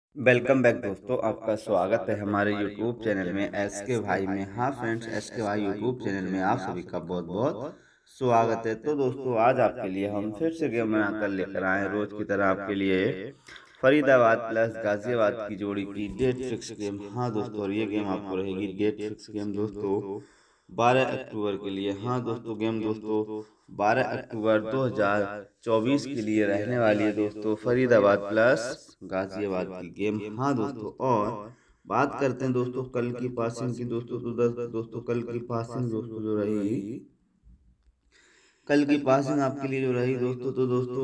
Welcome back दोस्तों, आपका स्वागत है हमारे यूट्यूब चैनल में एस के भाई में। हाँ फ्रेंड्स, एस के भाई यूट्यूब चैनल में आप सभी का बहुत बहुत स्वागत है। तो दोस्तों, आज आपके लिए हम फिर से गेम बनाकर लेकर आए रोज की तरह आपके लिए फरीदाबाद प्लस गाजियाबाद की जोड़ी की डेट फिक्स गेम। हाँ दोस्तों, और ये गेम आपको रहेगी डेट फिक्स गेम दोस्तों 12 अक्टूबर के लिए। हाँ दोस्तों, गेम दोस्तों 12 अक्टूबर 2024 के लिए रहने वाली है दोस्तों, फरीदाबाद प्लस गाजियाबाद की गेम। हाँ दोस्तों, और बात करते हैं दोस्तों कल की पासिंग की दोस्तों। तो दोस्तों कल की पासिंग दोस्तों जो रही, कल की पासिंग आपके लिए जो रही दोस्तों, तो दोस्तों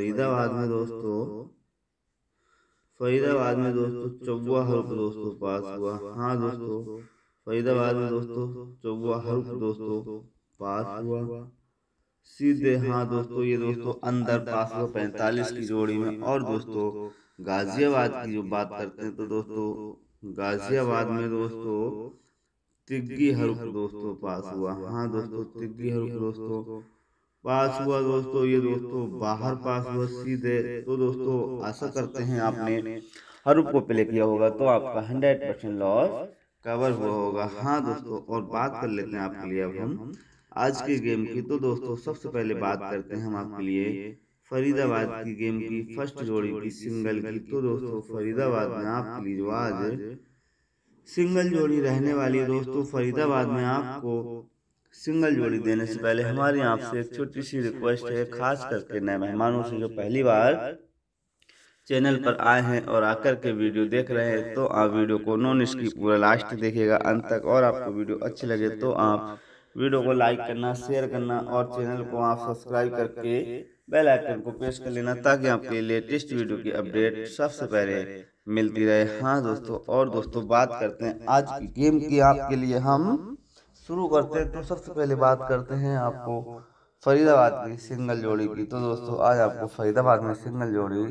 फरीदाबाद में दोस्तों 14 हरुफ दोस्तों पास हुआ। हाँ दोस्तों, फरीदाबाद में दोस्तों 14 हरुफ दोस्तों पास हुआ सीधे। हाँ दोस्तों, ये दोस्तों अंदर पास हुआ 45 की जोड़ी में। और दोस्तों गाजियाबाद की जो बात करते हैं, तो दोस्तों गाजियाबाद में दोस्तों तिग्गी हरुफ दोस्तों पास हुआ। हाँ दोस्तों, तिग्गी हरुफ दोस्तों पास हुआ दोस्तों। ये दोस्तों बाहर पास हुआ सीधे। तो दोस्तों आशा करते हैं आपने हरूफ को प्ले किया होगा, तो आपका 100% लॉस कवर हुआ होगा। हाँ दोस्तों, और बात कर लेते हैं आपके लिए अब हम आज के गेम की। तो दोस्तों सबसे पहले बात करते हैं हम आपके लिए फरीदाबाद की गेम की फर्स्ट जोड़ी की सिंगल की। तो दोस्तों फरीदाबाद में आपके लिए जो आज सिंगल जोड़ी रहने वाली है दोस्तों, फरीदाबाद में आपको सिंगल जोड़ी देने से पहले हमारी आपसे एक छोटी सी रिक्वेस्ट है, खास करके नए मेहमानों से जो पहली बार चैनल पर आए हैं और आकर के वीडियो देख रहे हैं, तो आप वीडियो को नॉन स्किप पूरा लास्ट देखिएगा अंत तक। और आपको वीडियो अच्छी लगे तो आप वीडियो को लाइक करना, शेयर करना और चैनल को आप सब्सक्राइब करके बेल आइकन को प्रेस कर लेना, ताकि आपके लेटेस्ट वीडियो की अपडेट सबसे पहले मिलती रहे। हाँ दोस्तों, और दोस्तों बात करते हैं आज की गेम की आपके लिए हम शुरू करते हैं। तो सबसे पहले बात करते हैं आपको फरीदाबाद की सिंगल जोड़ी की। तो दोस्तों आज आपको फरीदाबाद में सिंगल जोड़ी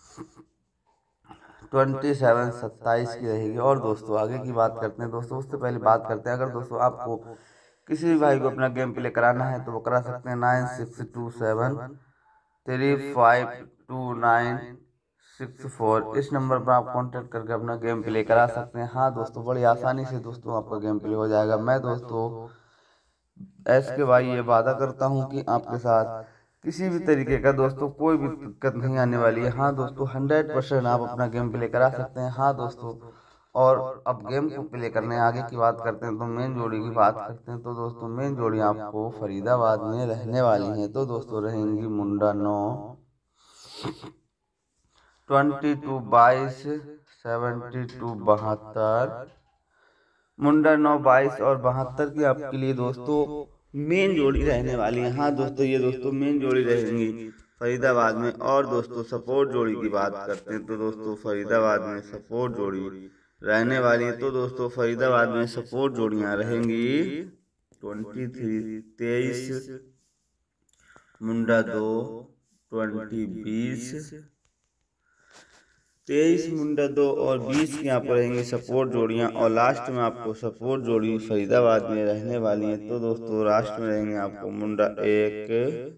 27-27 की रहेगी। और दोस्तों आगे की बात करते हैं दोस्तों, उससे पहले बात करते हैं, अगर दोस्तों आपको किसी भी भाई को अपना गेम प्ले कराना है तो वो करा सकते हैं 9627352964। इस नंबर पर आप कांटेक्ट करके अपना गेम प्ले करा सकते हैं। हाँ दोस्तों, बड़ी आसानी से दोस्तों आपका गेम प्ले हो जाएगा। मैं दोस्तों एस के भाई ये वादा करता हूँ कि आपके साथ किसी भी तरीके का दोस्तों कोई भी दिक्कत नहीं आने वाली है। हाँ दोस्तों, 100% आप अपना गेम प्ले करा सकते हैं। हाँ दोस्तों, और अब गेम को प्ले करने आगे की बात करते हैं, तो मेन जोड़ी की बात करते हैं। तो दोस्तों मेन जोड़ी आपको फरीदाबाद में रहने वाली है। तो दोस्तों रहेंगी मुंडा 9 22 72 72, मुंडा 9 22 और 72 की आपके लिए दोस्तों मेन जोड़ी रहने वाली है। हाँ दोस्तों, ये दोस्तों मेन जोड़ी रहेंगी फरीदाबाद में। और दोस्तों सपोर्ट जोड़ी की बात करते हैं, तो दोस्तों फरीदाबाद में सपोर्ट जोड़ी रहने वाली है। तो दोस्तों फरीदाबाद में सपोर्ट जोड़ियां रहेंगी 23 23, मुंडा 2 20 20, 23 मुंडा 2 और 20 की यहाँ पर रहेंगी सपोर्ट जोड़ियाँ। और लास्ट में आपको सपोर्ट जोड़ी फरीदाबाद में रहने वाली है। तो दोस्तों लास्ट में रहेंगे आपको मुंडा 1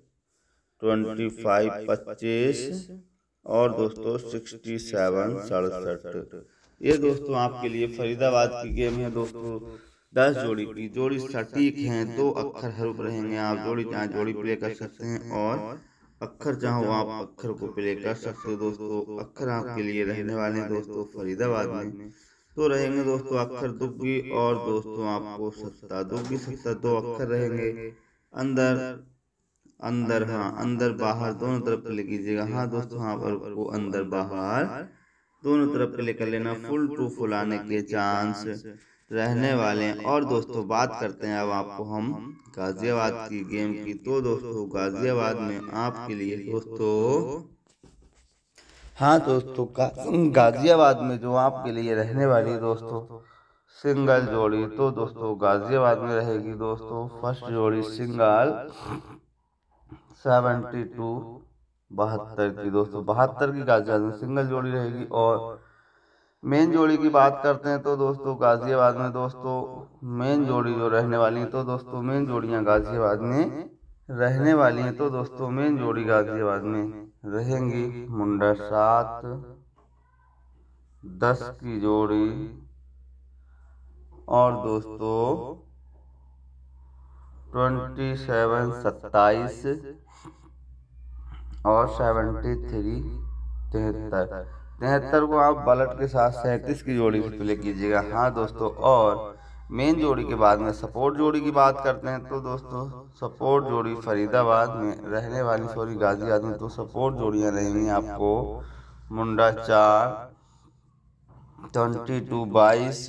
25 25 और दोस्तों 67 67। ये दोस्तों आपके लिए फरीदाबाद की गेम है दोस्तों 10 जोड़ी की। जोड़ी सटीक हैं, 2 अक्षर हरूफ रहेंगे। आप जोड़ी चाहे जोड़ी प्ले कर सकते हैं और अक्षर चाहो आप अक्षर को प्ले कर सकते हो। दोस्तों अक्षर आपके लिए रहने वाले हैं दोस्तों फरीदाबाद में। तो रहेंगे दोस्तों अक्षर दुग्गी और दोस्तों आपको सत्ता दुग्गी सत्ता 2 अक्षर रहेंगे। अंदर अंदर, हाँ अंदर बाहर दोनों तरफ प्ले कीजिएगा। हाँ दोस्तों, हाँ पर को अंदर बाहर दोनों तरफ प्ले कर लेना। फुल टू फुल आने के चांस रहने वाले हैं। और दोस्तों बात करते हैं अब आपको हम गाजियाबाद की गेम की। तो दोस्तों गाजियाबाद में आपके लिए दोस्तों, हाँ दोस्तों गाजियाबाद में जो आपके लिए रहने वाली दोस्तों सिंगल जोड़ी, तो दोस्तों गाजियाबाद में रहेगी दोस्तों फर्स्ट जोड़ी सिंगल 72 72 की। दोस्तों 72 की गाजियाबाद में सिंगल जोड़ी रहेगी। और मेन जोड़ी की बात करते हैं, तो दोस्तों गाजियाबाद में दोस्तों मेन जोड़ी जो रहने वाली है, तो दोस्तों मेन जोड़ियां गाजियाबाद में रहने वाली हैं। तो दोस्तों मेन जोड़ी गाजियाबाद में रहेंगी मुंडा 7 10 की जोड़ी और दोस्तों 27 27 और 73 73 73 को आप बलट के साथ 37 की जोड़ी से प्ले कीजिएगा। हाँ दोस्तों, और मेन जोड़ी के बाद में सपोर्ट जोड़ी की बात करते हैं तो दोस्तों सपोर्ट जोड़ी फरीदाबाद में रहने वाली, सॉरी गाजियाबाद में, तो सपोर्ट जोड़ियाँ रहेंगी आपको मुंडा 4 22 22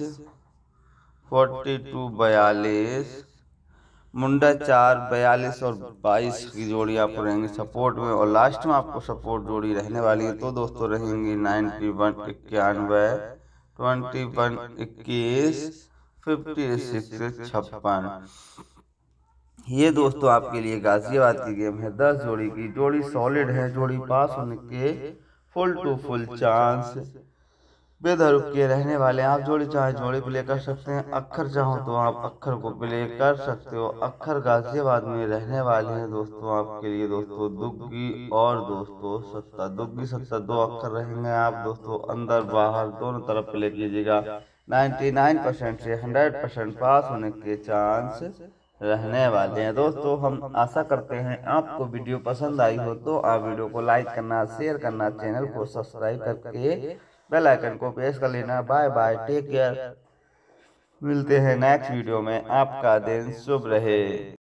42 42, मुंडा 4 42 और 22 की जोड़ी आपको रहेंगी सपोर्ट में। और लास्ट में आपको सपोर्ट जोड़ी रहने वाली है तो दोस्तों रहेंगी 91 91 21 21 56 56। ये दोस्तों आपके लिए गाजियाबाद की गेम है। 10 जोड़ी की जोड़ी सॉलिड है, जोड़ी पास होने के फुल टू फुल चांस बेधरुक के रहने वाले हैं। आप जोड़ी चाहे जोड़ी प्ले कर सकते हैं, अक्खर चाहो तो आप अक्खर को प्ले कर सकते हो। अक्खर गाजियाबाद में रहने वाले हैं दोस्तों आपके लिए दोस्तों दुग्गी और दोस्तों सत्ता। दुग्गी सत्ता 2 अक्खर रहेंगे। आप दोस्तों अंदर बाहर दोनों तरफ प्ले कीजिएगा। 99% से 100% पास होने के चांस रहने वाले हैं। दोस्तों हम आशा करते हैं आपको वीडियो पसंद आई हो तो आप वीडियो को लाइक करना, शेयर करना, चैनल को सब्सक्राइब करके बेल आइकन को प्रेस कर लेना। Bye bye, take care. मिलते हैं नेक्स्ट वीडियो में। आपका दिन शुभ रहे।